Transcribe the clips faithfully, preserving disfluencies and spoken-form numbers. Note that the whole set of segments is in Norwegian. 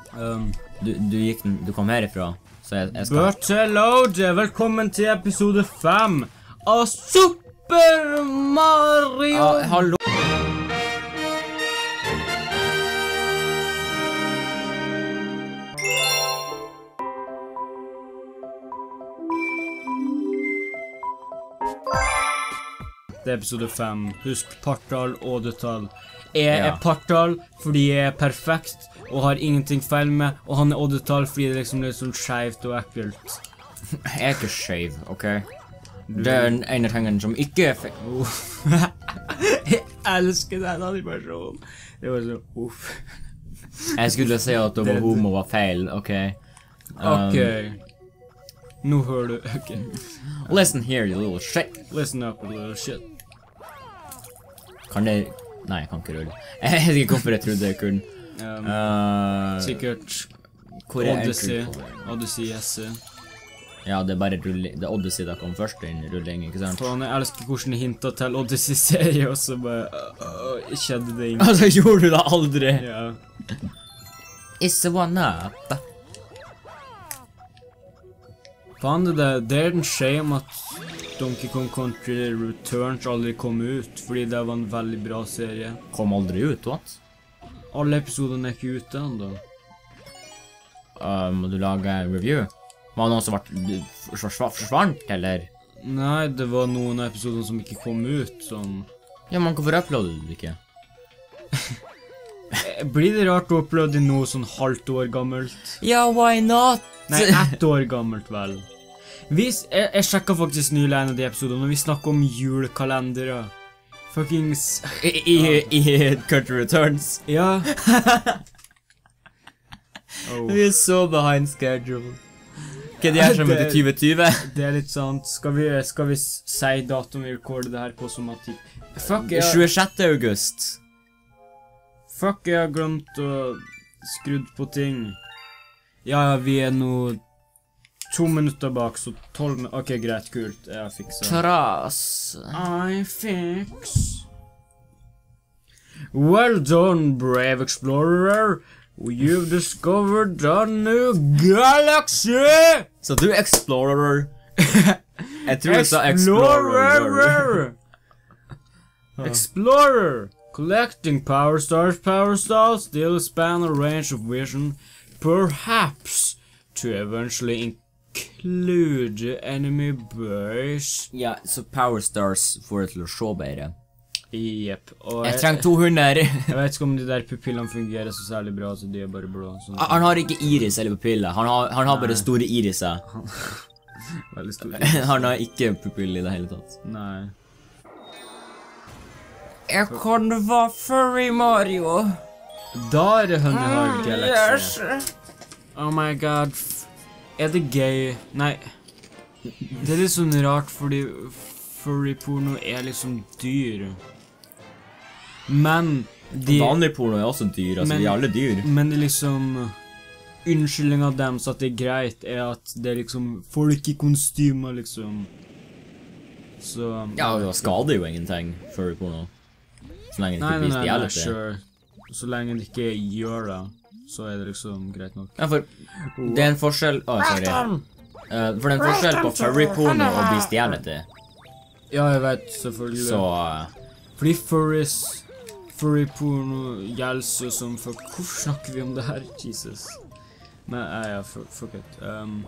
Um, Du, du gikk den, du kom herifra, så jeg, jeg skal... Bertelode, velkommen til episode fem av Super Mario! Ah, hallo! Det er episode fem. Husk partall og detalj. Jeg Ja. er partall fordi jeg er perfekt og har ingenting feil med, og han er oddetall fordi det er liksom litt sånn skjevt og ekkelt. Jeg er ikke skjev, ok? Det er den ene tingen som ikke er feil. Jeg elsker den animasjonen. Det var så, uff. Jeg skulle si at å være homo var feil, ok? Um, Ok. Nå hører du, ok. Listen here, you little shit. Listen up, a little shit. Kan det... Nei, jeg kan ikke rulle. Jeg vet ikke hvorfor jeg trodde jeg kunne. Um, Uh, sikkert hvor er Odyssey, entry point? Odyssey S E. Ja, det er bare rulling. Det er Odyssey da kom først inn i rulling, ikke sant? Faen, jeg elsker hvordan jeg hintet til Odyssey-serie, og så bare, uh, uh, skjedde det ingen. Altså, gjorde du det aldri? Ja. It's a one-up. Faen, det, der- det er en shame at Donkey Kong Country Returns aldri kom ut, fordi det var en veldig bra serie. Kom aldri ut, what? Alle episodene er ikke ute enda. Uh, må du lage review? Var det noen som ble forsv- forsvant, eller? Nei, det var noen av episodene som ikke kom ut, sånn. Ja, men hvorfor uploader du det ikke? Eh, Blir det rart å uploade noe sånn halvt år gammelt? Ja, why not? Nei, ett år gammelt vel. Vi, s- jeg, jeg sjekket faktisk nylig en av de episodene, og vi snakker om julekalendere. Fuckings... I, i, i Country Returns. Ja. Oh. Vi er så behind schedule. Hva er det her som Det- heter tjue tjue? Det er litt sant. Skal vi, skal vi s- si datoen vi rekorder det her på somatikk? Fuck, jeg, tjuesjette august. fuck, jeg har glemt å skrudd på ting. Ja, ja, vi er nå to minutter bak, så tolv minutter. Ok, greit, kult. Jeg har fikset. Tras. I fix. Well done, brave explorer. You've discovered a new galaxy. Så du er explorer. Jeg tror du sa explorer. Explorer. Explorer. Collecting power stars, power stars still span a range of vision, perhaps to eventually include enemy base. Ja, så Power Stars får det til å se bedre. Jepp. Og Jeg jeg, trenger to hunder. jeg vet ikke om de der pupillene fungerer så særlig bra, så de er bare blå. Sånn. Han har ikke iris eller pupiller. Han har, han har bare Nei. store iriser. Veldig stor. Han har ikke pupill i det hele tatt. Nei. Jeg kan være furry Mario. Da er det Honeyhive Galaxy. Oh my god. f- Er det gøy? Nei. Det er litt sånn rart, fordi furry-porno er liksom dyr. Men de... Vanlig porno er også dyr, altså Men- de er alle dyr. Men det liksom... Unnskyldningen av dem så at det er greit, er at det er liksom folk i kostymer, liksom. Så... Ja, det skader jo ingenting furry porno. Så lenge det Nei, ikke nei, blir nei, nei, stjelet. sure. Så lenge det ikke gjør det, så er det liksom greit nok. Ja, for det er en forskjell... Åh, sorry. Eh, for det er en forskjell på furry porno og bli stjelet i. Ja, jeg vet, selvfølgelig. Så... eh, Fordi furries, furry-porno gjelder jo som fuck. Hvorfor snakker vi om det her? Jesus. Nei, ja, ja, fuck, fuck it. Um,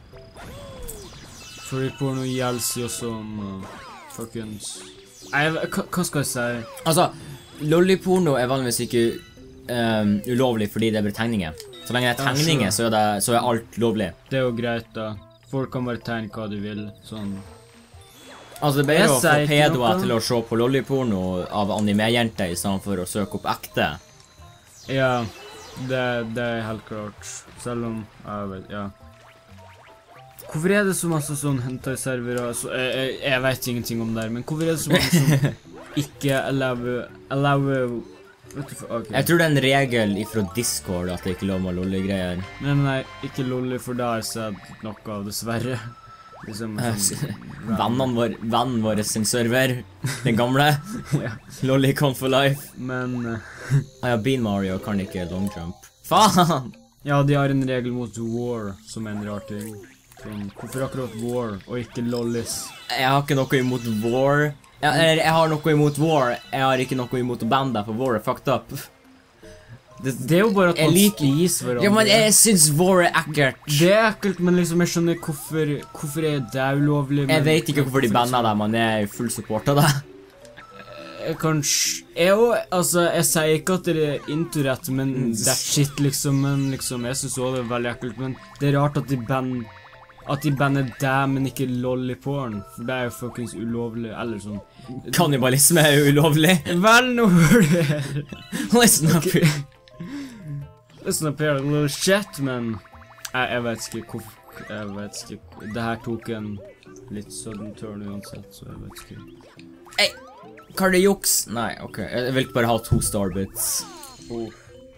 furry-porno gjelder jo som uh, fuckings... Nei, jeg vet- hva, hva skal jeg si? Altså, lolliporno er vanligvis ikke ehm, ulovlig fordi det er bare tegninger. Så lenge det er Ja, tegninger, sure. så er, det, så er alt lovlig. Det er jo greit da. Folk kan bare tegne hva de vil, sånn. Altså, det er Jeg bedre å få sier ikke pedoer noe. til å se på lolliporno av anime-jenter i stedet for å søke opp ekte. Ja, det, det er helt klart. Selv om, jeg vet, ja. Hvorfor er det så masse sånn hentai-servere? Så, jeg, jeg, jeg vet ingenting om det her, men hvorfor er det så masse som ikke allow, allow, vet du, for- ok. Jeg tror det er en regel ifra Discord at det ikke er lov med lolli-greier. Nei, nei, ikke lolly, for da har jeg sett noe av, dessverre. Liksom, sånn, Vennene vår, vennen vår sin server, den gamle, ja. Lollicon for life. Men, eh, Ah ja, Bean Mario kan ikke long jump. Faen! Ja, de har en regel mot war, som er en rar ting. Sånn, hvorfor akkurat war, og ikke lollis? Jeg har ikke noe imot war. Jeg, eller, jeg har noe imot war. Jeg har ikke noe imot bandet, for war er fucked up. Det, det er jo bare at Jeg man liker- spiser hverandre. Ja, men jeg synes war er ekkelt. Det er ekkelt, men liksom, jeg skjønner hvorfor, hvorfor er det ulovlig. Jeg vet ikke hvorfor de bandet deg, men jeg er full support av det. Jeg Kanskje Jeg òg, altså, jeg sier ikke at det er inturrett, men that shit, liksom. Men liksom, jeg synes også det er veldig ekkelt. Men det er rart at de band At de banner deg, men ikke lolliporn. For det er jo fuckings ulovlig, eller sånn. Kannibalisme er jo ulovlig. Vel, nå hører du her. Listen up. Listen up here, a little shit, men jeg, jeg vet ikke hvorfor. Jeg vet ikke. Det her tok en litt sudden turn uansett, så jeg vet ikke. Hey, hva er det juks? Nei, ok. Jeg vil bare ha to starbits. Oh.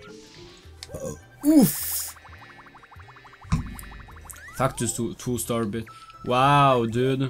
Uff. Faktisk to, to starbit. Wow, dude.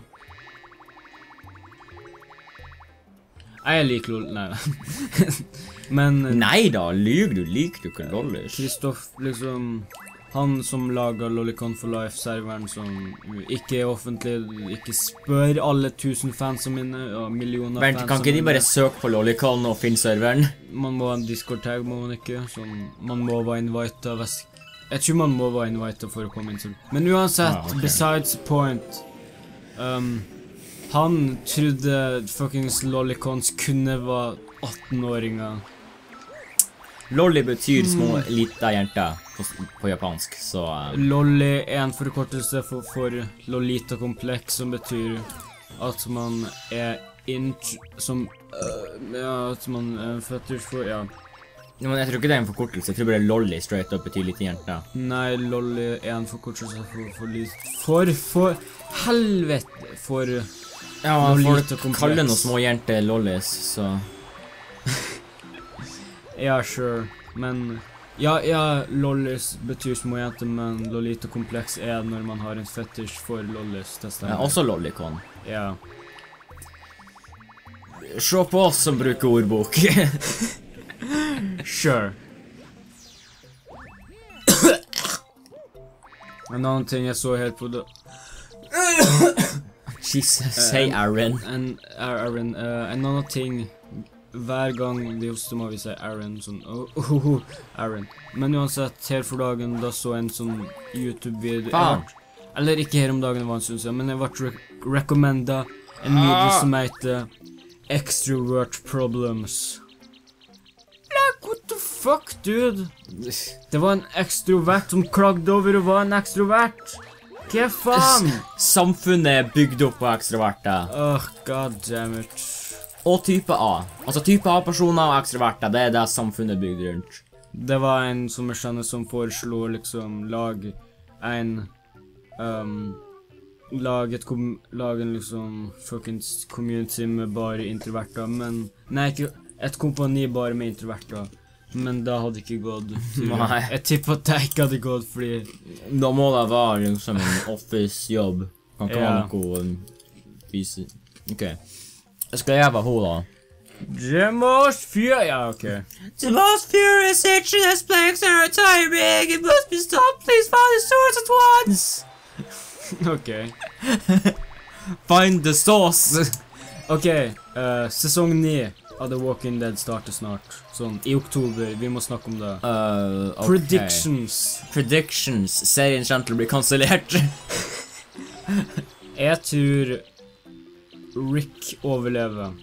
Jeg liker lol... Nei. Men... Nei da, lyg du, liker du ikke lollish? Kristoff, liksom... Han som lager Lolicon for Life-serveren, som ikke er offentlig, ikke spør alle tusen fansene mine, og millioner Vent, fansene kan ikke de mine. bare søke på Lolicon og finne serveren? Man må ha en Discord-tag, må man ikke. Sånn, man må være invited. Hvis, jeg tror man må være invited for å komme inn. Men uansett, Ah, ok. besides point, um, han trodde fuckings Lolicons kunne være atten-åringer. Lolly betyr små, lita jenter på, på japansk, så... Uh, Lolly er en forkortelse for, for Lolita-kompleks, som betyr at man er int... Som... øh, ja, at man er fetish for... Ja. men jeg tror ikke det er en forkortelse, jeg tror bare lolly straight up betyr lite jenter. Nei, lolly er en forkortelse for... For... For... For... Helvete! For... Ja, folk Lolita-kompleks. kaller noen små jenter lollies, så... Ja, sure. Men... Ja, ja, lollis betyr små jenter, men Lolita-kompleks er når man har en fetish for lollis. Det Ja, stemmer. også lollicon. Ja. Se på oss som bruker ordbok. Sure. En annen ting jeg så helt på det... Jesus, say Aaron. En, Aaron, uh, en annen ting... Hver gang de hoster må vi si Aaron, sånn, oh, oh, oh, Aaron. Men uansett, her for dagen, da så en sånn YouTube-video. Faen. Jeg ble- Eller ikke her om dagen, det var en stund siden, men jeg ble re recommenda en video Ah. som heter Extrovert Problems. Like, what the fuck, dude? Det var en ekstrovert som klagde over å være en ekstrovert. Hva faen? Samfunnet er bygd opp på ekstraverter. Åh, god damn it. Og type A. Altså type A-personer og ekstraverter, det er det samfunnet er bygd rundt. Det var en som jeg kjenner som foreslo liksom lag en um, lag et kom lag en liksom fuckings community med bare introverter, men nei, ikke et kompani bare med introverter, men det hadde ikke gått. Nei. Jeg tipper at det ikke hadde gått, fordi Da må det være liksom en office-jobb. Kan ikke Ja. være noe um, fise. Ok. Skal jeg være hun da? The most fear... Ja, ok. The most furious section has planks are retiring. It must be stopped. Please find the source at once. Ok. Find the source. Ok, uh, sesong ni av The Walking Dead starter snart. Sånn, i oktober. Vi må snakke om det. Uh, ok. Predictions. Predictions. Serien kommer til å bli kansellert. Jeg tror Rick overlever.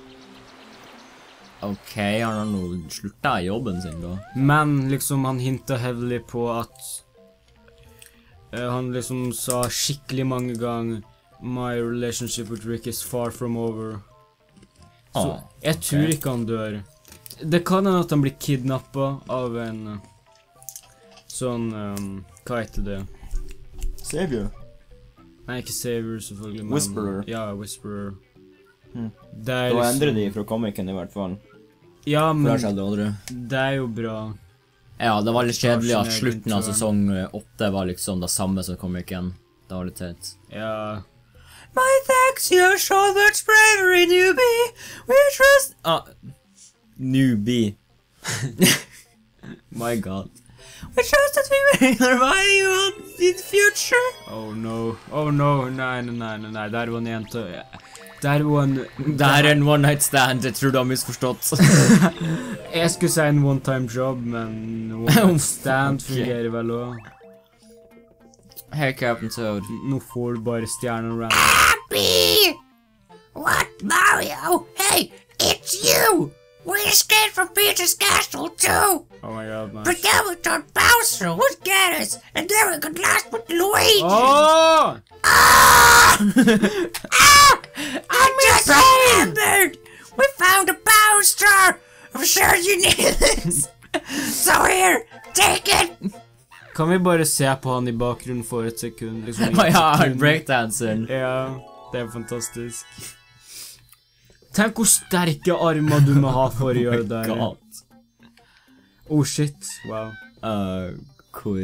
Ok, har han nå sluttet i jobben sin da? Men liksom han hintet heavily på at eh, han liksom sa skikkelig mange ganger My relationship with Rick is far from over. Så Ah, jeg ok. tror ikke han dør. Det kan hende at han blir kidnappet av en eh, sånn, um, hva heter det? Savior. Nei, ikke Savior selvfølgelig, men... Whisperer. Ja, Whisperer. Hmm. Det er Da liksom... endrer de fra komikken i hvert fall. Ja, For det men skjedde aldri. det er jo bra. Ja, det var litt kjedelig at Starsen er slutten av egentlig- sesong åtte var liksom det samme som komikken. Det var litt teit. Ja... My thanks, you have shown much bravery, newbie. We trust... Ah, newbie. My god. We chose that we will survive you in the future. Oh no, oh no, nei, nei, nei, nei, nei, der var en jente. Der var en... Det her er en one night stand, jeg tror du har misforstått. Jeg skulle si en one time job, men one night stand fungerer vel også. Hey, Captain Toad. Nå får du bare stjerner random. Happy! What, Mario? Hey, it's you! We escaped from Peach's castle too! Oh my god, nice. But then we thought Bowser would get us, and then we got lost with Luigi! Åh! Ah! Ah! I just remembered! We found a Power Star! I'm sure you need this! So here, take it! Kan vi bare se på han i bakgrunnen for et sekund? Liksom, Oh ja, breakdanceren. Ja, det er fantastisk. Tenk hvor sterke armer du må ha for å gjøre det. God. Oh shit, wow. Uh, hvor...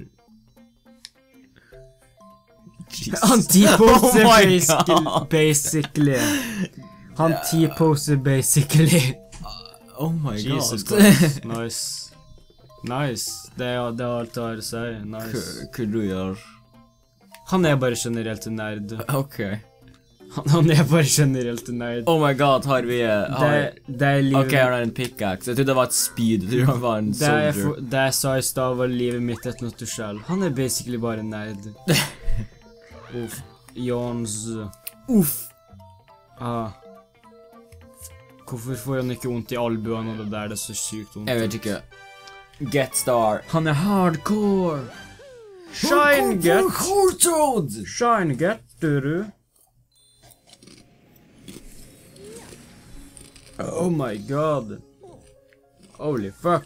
Jesus. Han T-poser Oh my basically, God. basically. Han T-poser basically. Oh my Jesus god. Christ, nice. Nice, det er, det er alt det har å si, nice. Hva du gjør? Han er bare generelt en nerd. Ok. Han, han er bare generelt en nerd. Oh my god, har vi... uh, Har... Det, det er livet... Ok, han har en pickaxe. Jeg trodde det var et speed. Jeg trodde han var en Det, er soldier. for, det jeg sa i stad var livet mitt et nøtteskjell. Han er basically bare en nerd. Uff. Jons... Uff. Ah. Hvorfor får han ikke vondt i albuene og det der? Det er så sykt vondt. Jeg vet ikke. Get Star. Han er hardcore. Shine get. Hardcore. Shine get, du. Oh my god. Holy fuck.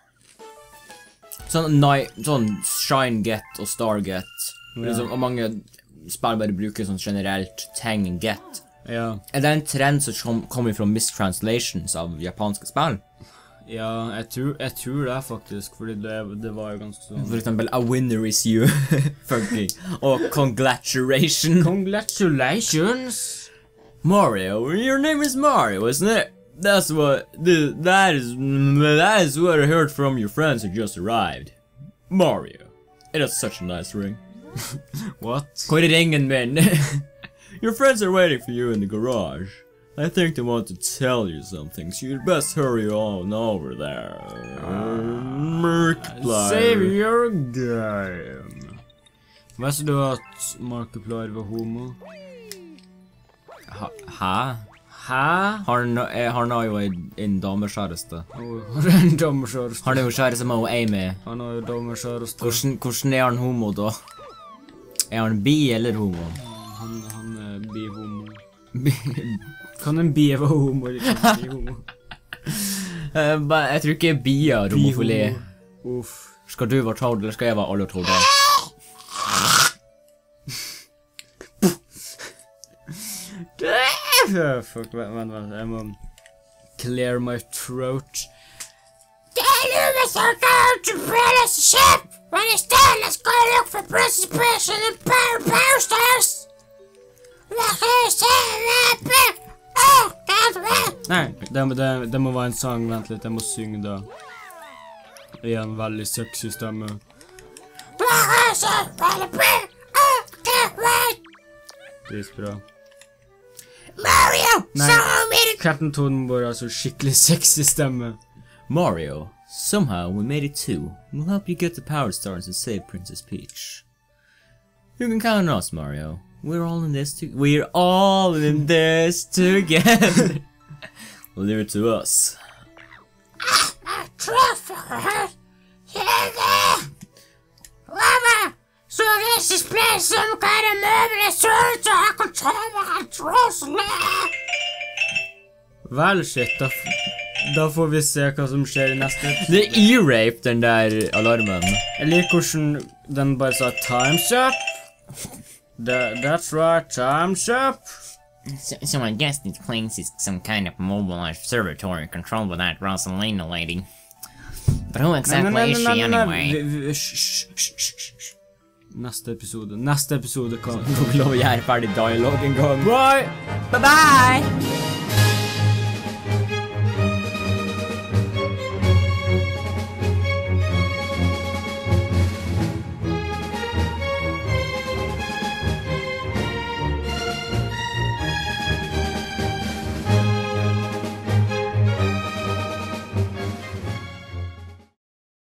Sånn, nei, sånn Shine Get og Star Get. Ja. Liksom, og mange spill bare bruker sånn generelt Tang Get. Ja. Er det en trend som kom, kommer fra mistranslations av japanske spill? Ja, jeg tror, jeg tror det faktisk, fordi det, det var jo ganske sånn... For eksempel, a winner is you. Funky. Og congratulations. Congratulations! Mario, your name is Mario, isn't it? That's what, the, that is, that is what I heard from your friends who just arrived. Mario. It has such a nice ring. What? Hvor er ringen min? Your friends are waiting for you in the garage. I think they want to tell you something, so you'd best hurry on over there. Markiplier. Save your game. Visste du at Markiplier var homo? Ha, hæ? Hæ? Har han, eh, han har jo en, en dameskjæreste. Oh, har du en dommerskjæreste? Han er jo kjæreste med å Amy. Han har jo dommerskjæreste. Hvordan, hvordan er han homo da? Er han bi eller homo? Han, han er bi-homo. Kan en bi være homo eller ikke bi-homo? Uh, ba- jeg tror ikke bi er homofili. Bi-homo. Uff. Skal du være trodd, eller skal jeg være alle trodde? Fuck, vent, vent, vent, jeg må clear my throat. Tell us are going to Princess ship! When it's done, let's go look for Princess Peach and the Power Posters! Oh, that's right! Nei, det, det, det må være en sang, vent litt, jeg må synge da. I en veldig sexy stemme. Dritbra. Mario! Nei. Somehow made it! Captain Toad må bare ha så skikkelig sexy stemme. Mario, somehow we made it too. We'll help you get the Power Stars and save Princess Peach. You can count on us, Mario. We're all in this to- We're all in this together. Leave it to us. A truffle! Yeah! Lava! So this is playing some kind of movie so I can tell my truffle! Vel, shit, da, f da får vi se hva som skjer i neste episode. Det er e-rape, den der alarmen. Jeg liker hvordan den bare sa time's up. That, that's right, time's up. So, so I guess this place is some kind of mobile observatory controlled by that Rosalina lady. But who exactly is she anyway? Vi- vi- hysj, hysj, hysj, hysj, hysj. Neste episode, neste episode kan... Nå vil jeg gjøre ferdig dialog en gang. Bye! Bye bye!